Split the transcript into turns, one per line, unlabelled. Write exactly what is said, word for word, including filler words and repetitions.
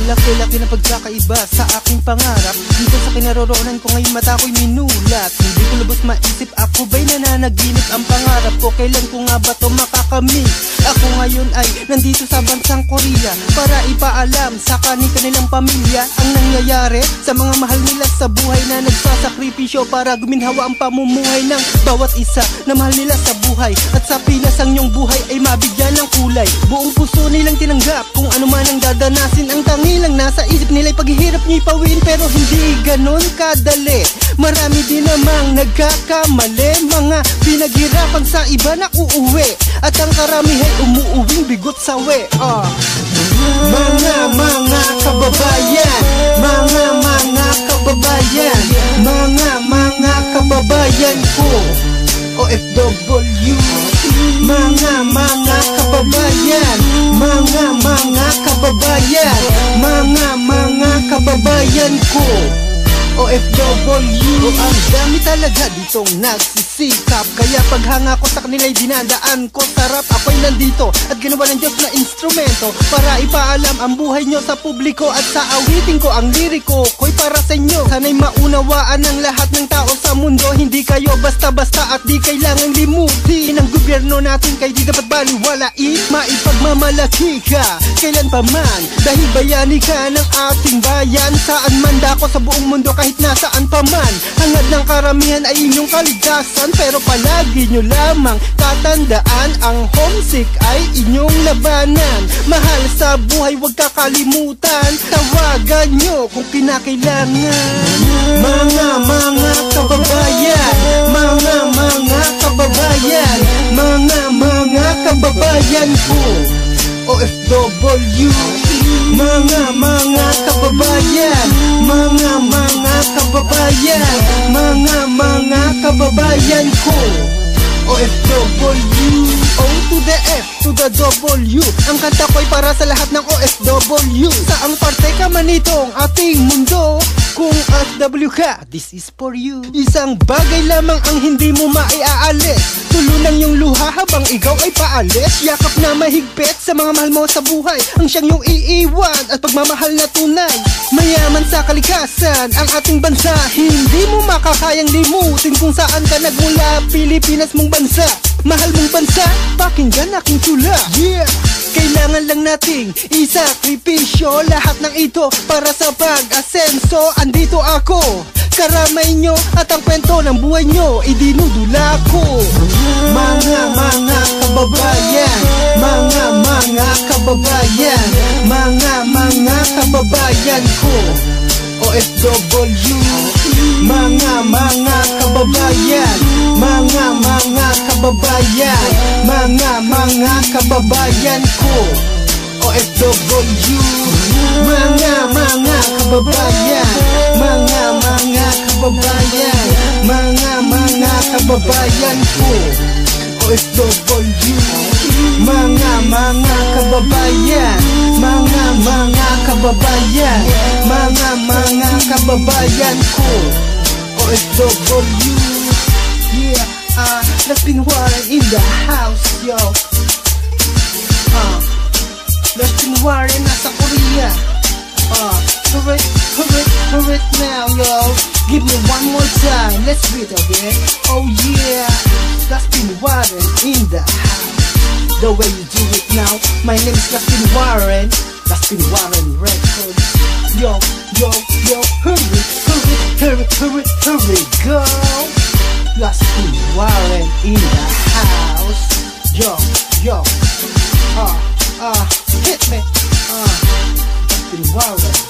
Malaki-laki na pagkakaiba sa aking pangarap. Dito sa kinaroroonan ko ngayon mata ko'y minulat. Hindi ko lubos maisip, ako ba'y nananaginip? Ang pangarap ko, kailan ko nga ba to makakamit? Ako ngayon ay nandito sa bansang Korea para ipaalam sa kanilang pamilya ang nangyayari sa mga mahal nila sa buhay na nagsasakripisyo para guminhawa ang pamumuhay ng bawat isa na mahal nila sa buhay. At sa pilas ang iyong buhay ay mabigyan ng kulay. Buong puso nilang tinanggap kung ano man ang dadanasin. Ang tangi lang nasa isip nila'y paghihirap nyo'y pawin, pero hindi ganon kadali. Marami din namang nagkakamali, mga pinaghirapan sa iba na uuwi, at ang karamihan umuuwing bigot sa we. uh. Mga mga kababayan, mga mga kababayan, mga mga kababayan ko O F W. Mga mga kababayan, mga mga kababayan, mga mga kababayan ko O F W. O ang dami talaga ditong nagsisikap, kaya paghanga ko sa kanila'y dinadaan ko. Sarap ako'y nandito at ginawa ng Diyos na instrumento para ipaalam ang buhay nyo sa publiko. At sa awitin ko ang liriko ko'y para sa inyo. Sana'y maunawaan ng lahat ng tao sa mundo. Hindi kayo basta-basta at di kailangang limutin ang gobyerno natin, kaya di dapat baliwalain. Maipagmamalaki ka kailan pa man, dahil bayani ka ng ating bayan. Saan man dako sa buong mundo, kahit nasaan pa man, hangad ng karamihan ay inyong kaligtasan. Pero palagi nyo lamang tatandaan, ang homesick ay inyong labanan. Mahal sa buhay, huwag kakalimutan, tawagan nyo kung kinakailangan. Mga mga kababayan, mga mga kababayan, mga mga kababayan ko O F W. Mga mga kababayan, mga mga kababayan, mga mga kababayan ko O F W. O to the F to the W. Ang kanta ko'y para sa lahat ng O F W. Saang parte ka man itong ating mundo, kung O F W ka, this is for you. Isang bagay lamang ang hindi mo maiaalis, tulunan yung luha habang ikaw ay paalis. Yakap na mahigpit sa mga mahal mo sa buhay, ang siyang yung iiwan at pagmamahal na tunay. Mayaman sa kalikasan ang ating bansa, hindi mo makakayang limutin kung saan ka nagmula. Pilipinas mong bansa, mahal mong bansa, pakinggan aking tula. Yeah! Kailangan lang nating isakripisyo lahat ng ito para sa pag-asenso. Andito ako, karamay nyo at ang kwento ng buhay nyo idinudula ko. Mga mga kababayan, mga mga kababayan, mga mga kababayan ko O F W. Mga mga kababayan, mga mga kababayan, mga mga kababayan ko O F W. Mga mga kababayan, mga mga kababayan, mga mga kababayan ko O F W. Mga mga kababayan, mga mga kababayan, mga mga kababayan ko O F W. Yeah, uh, Lasppiene Warren in the house, yo. Uh, Lasppiene Warren nasa Korea. Uh, hurry, hurry, hurry now, yo. Give me one more time, let's beat again. Oh yeah, Lasppiene Warren in the house. The way you do it now. My name is Lasppiene Warren, Lasppiene Warren Records. Yo, yo, yo, hurry, hurry, hurry, hurry, hurry, go. Lasppiene Warren in the house. Yo, yo, ah, uh, ah, uh, hit me. Ah, uh, Lasppiene Warren.